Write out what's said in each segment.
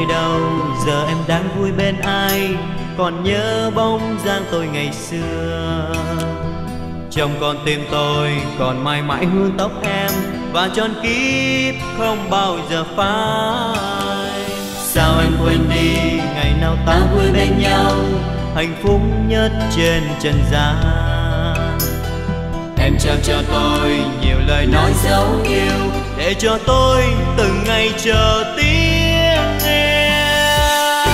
nơi đâu, giờ em đang vui bên ai, còn nhớ bóng dáng tôi ngày xưa. Trong con tim tôi còn mãi mãi hương tóc em, và trọn kiếp không bao giờ phai. Sao em quên đi ngày nào ta vui bên nhau, hạnh phúc nhất trên trần gian. Em trao cho tôi nhiều lời nói dấu yêu, để cho tôi từng ngày chờ tiếng em.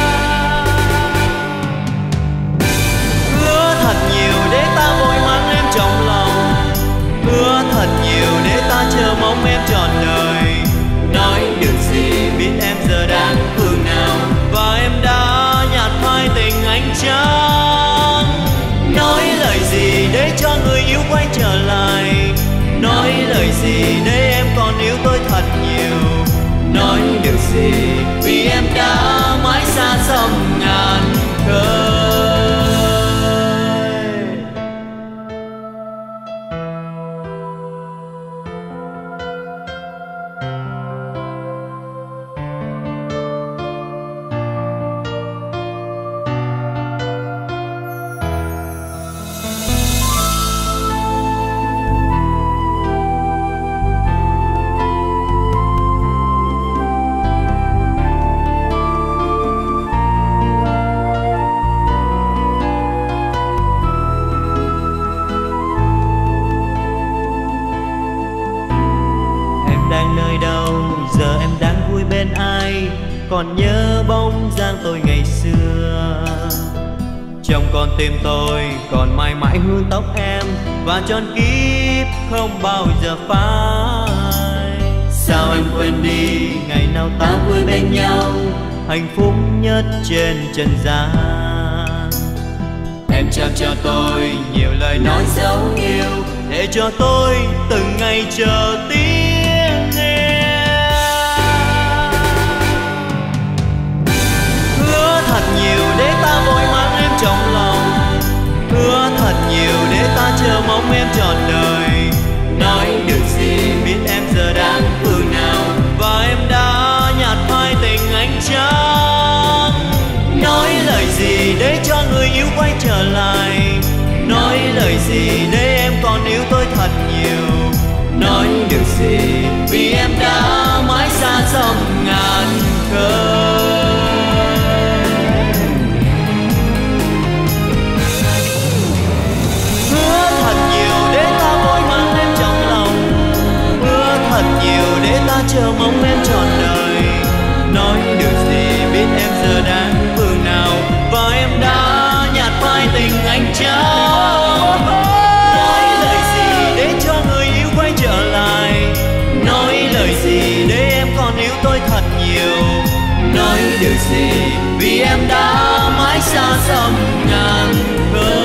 Hứa thật nhiều để ta vội mang em trong lòng, hứa thật nhiều để ta chờ mong em trọn đời. Nói được gì biết em giờ đang phương nào, và em đã nhạt phai tình anh trắng. Nói lời gì để cho người yêu quay trở lại, nói lời gì để em còn yêu tôi thật nhiều. Nói được gì vì em đã mãi xa xăm ngàn khơi. Đang nơi đâu, giờ em đang vui bên ai, còn nhớ bóng dáng tôi ngày xưa. Trong con tim tôi còn mãi mãi hương tóc em, và trọn kiếp không bao giờ phai. Sao em quên đi ngày nào ta vui bên nhau, hạnh phúc nhất trên trần gian. Em trao cho tôi nhiều lời nói dấu yêu, để cho tôi từng ngày chờ tiếng. Hứa thật nhiều để ta vội mang em trong lòng, hứa thật nhiều để ta chờ mong em trọn đời. Nói được gì biết em giờ đang phương nào, và em đã nhạt phai tình anh trắng. Nói lời gì để cho người yêu quay trở lại, nói lời gì để em còn yêu tôi thật nhiều. Nói được gì vì em đã mãi xa xăm ngàn khơi. Hứa thật nhiều để ta vội mang em trong lòng, hứa thật nhiều để ta chờ mong em trọn đời. Nói được gì biết em giờ đang phương nào, và em đã nhạt phai tình anh trắng. Nói lời gì để cho người yêu quay trở lại, nói lời gì để em còn yêu tôi thật nhiều. Nói được gì vì em đã mãi xa xăm ngàn khơi.